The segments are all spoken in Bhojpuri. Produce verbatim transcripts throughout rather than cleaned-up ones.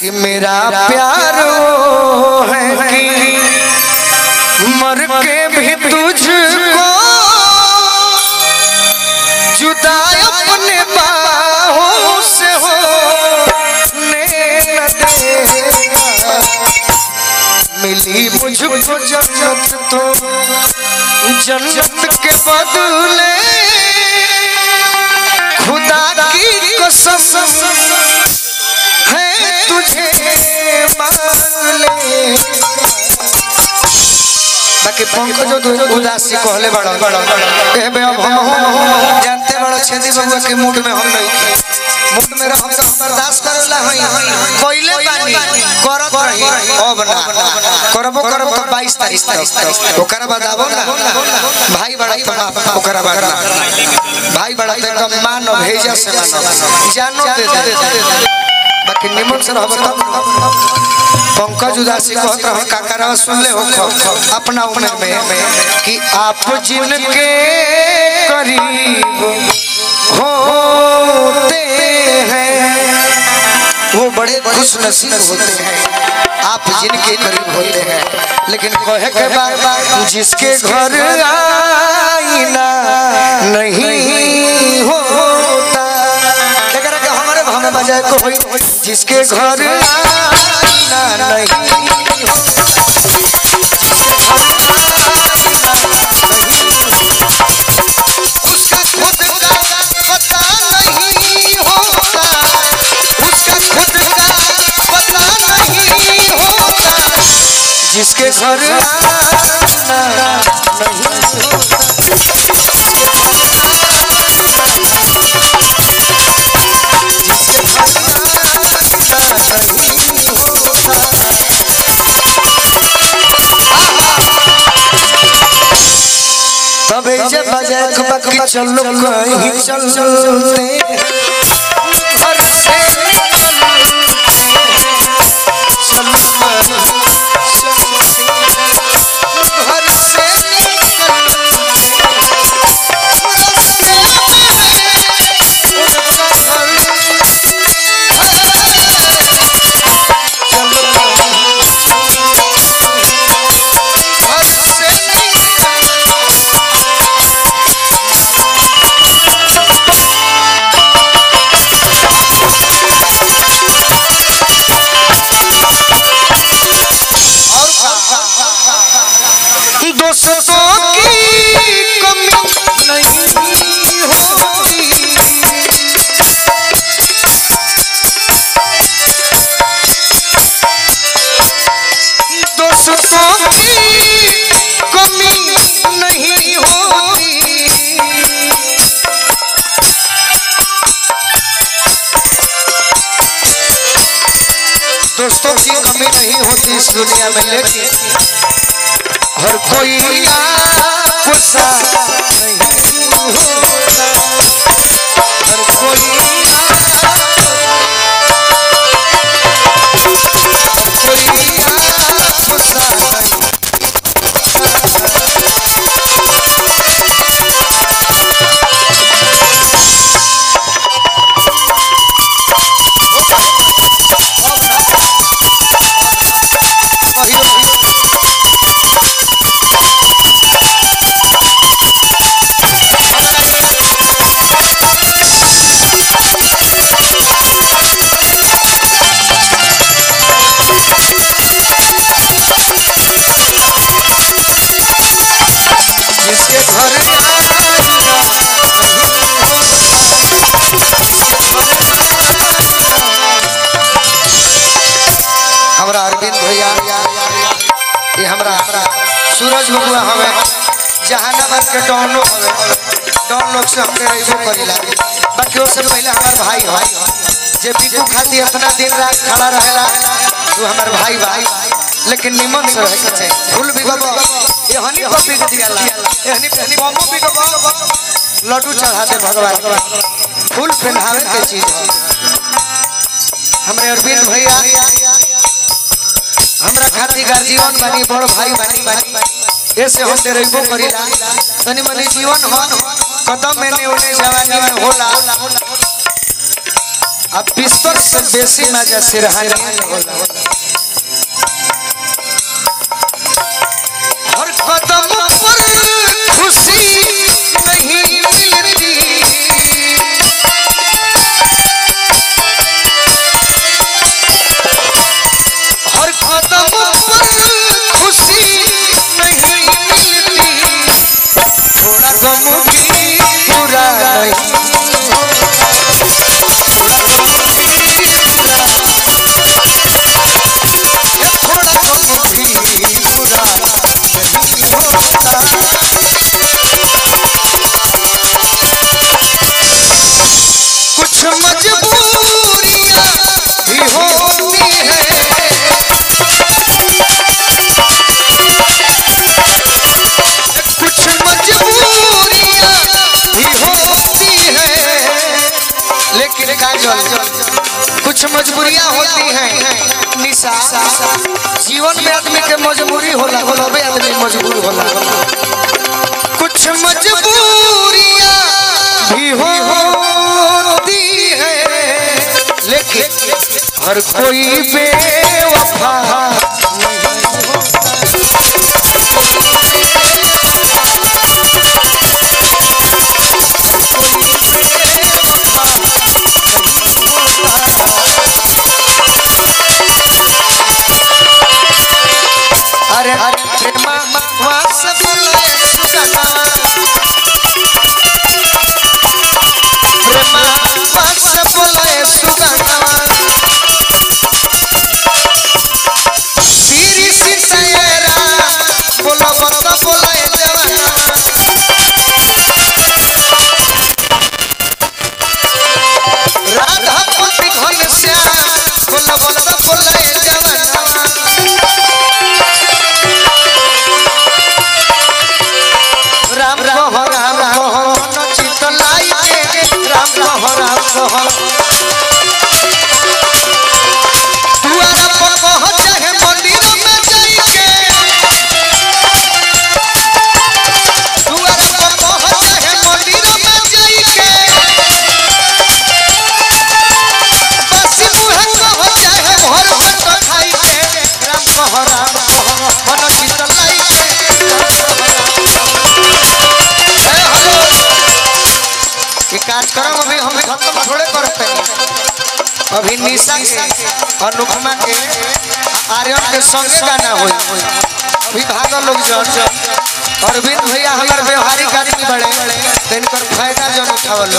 कि मेरा प्यार वो है कि मर के भी तुझको जुदा अपने बाहों से हो ने न देगा। मिली मुझको जन्नत तो जन्नत के बदले खुदा की कसम है तुझे मांग ले। बाकी पंकज जो उदासी कहले बड़ा बड़ा ए बे अब हम जानते बड़ा छेदी बबुआ के मूड में हम नहीं मूड में हम तो बर्दाश्त करला हई कोइले बानी करत रही अब ना करबो करब तो बाईस तारीख तक ओकरा बाद आबो ना भाई बड़ा तो ओकरा बाद भाई बड़ा तो एकदम मान भेजा से मान जानो दे दे बाकी निमन से रहब पंकज उदासी कहत रह काकरा सुन ले हो अपना उम्र में कि आप जिनके करीब होते हैं वो बड़े खुश नसीब होते हैं। आप जिनके करीब होते हैं लेकिन कहे के बार जिसके घर आईना नहीं होता लेकर के हमारे भाव बजाय को जिसके घर आईना नहीं उसका खुद का पता नहीं होता उसका खुद का पता नहीं होता जिसके घर आना नहीं होता। तबे जब बजाए बाकी चलो कहीं चलते घर से दोस्तों की कमी नहीं होती इस दुनिया में लेकिन हर कोई आपको साथ नहीं होता हर कोई आपको साथ सूरज बबुआ हमें जहानाबाद के डॉन लोग डॉन लोग से हमने रहीबो करीला बाकी उससे पहले हमार भाई हो जे बिकू खाती इतना दिन रात खड़ा रहेला तू हमार भाई भाई लेकिन निमन से रहे के फूल भी बाबा ये हनी को बिक दियाला हनी हनी बमो बिक लड्डू चढ़ा दे भगवान फूल पहनावे के चीज हमरे अरविंद भैया हमरा खाती गार्जियन बनी बड़ भाई बनी बनी ऐसे हम रहीबो करीला तनी मनी जीवन हो कदम में ने ओने जवानी में होला अब बिस्तर से बेसी मजा सिरहानी होला। हर कदम पर खुशी नहीं मिलती, हर कदम पर खुशी नहीं मिलती, थोड़ा गम भी पूरा नहीं, कुछ मजबूरियां भी होती है, कुछ मजबूरियां भी होती है, लेकिन काजल कुछ मजबूरियां होती हैं निशा, जीवन में आदमी के मजबूरी होला, बोलबे आदमी मजबूर होला, कुछ मजबूरियां भी होती है, लेकिन हर कोई बेवफा नहीं होता। अरे अरे प्रेमा वास बोले सुगना, प्रेमा वास बोले सुगना, सीरी सितारा बोलो बत बोले जवाना, राधा पति घनश्याम बोलो बत बोले जवाना, राम कह राम कह मन चित लाई के, राम कह राम कह दुआरा पर कह चाहे मंदिर में जाई के, दुआरा पर कह चाहे मंदिर में जाई के, बस मुहे कह चाहे घर भात खाई के, राम कह राम कह मन चित लाई के, कार्यक्रम अभी हम खत्म थोड़े करते हैं, अभी निशा के अनुपमा के आर्यन के संगे गाना हुई, अभी भागल लोग जन अरविंद भैया हमारे व्यवहारिक आदमी बड़े तो इनकर फायदा जन उठावल,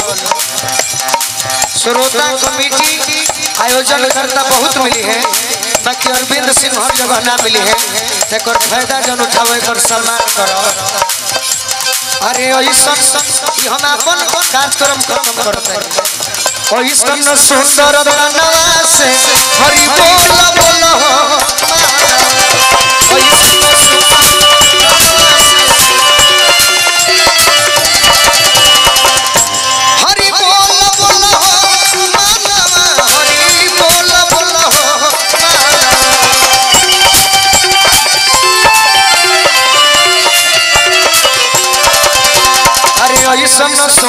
श्रोता कमेटी आयोजन करता बहुत मिली है, बाकी अरविंद सिंह हर जगह ना मिली है, तो फायदा जन उठावे कर सम्मान करो। अरे ऐसा हम अपन कार्यक्रम खत्म करते हैं, ऐसा सुंदर बनवा से हरि बोल बोल हो, हरि बोल बोल हो मानवा, हरि बोल बोल हो ऐसा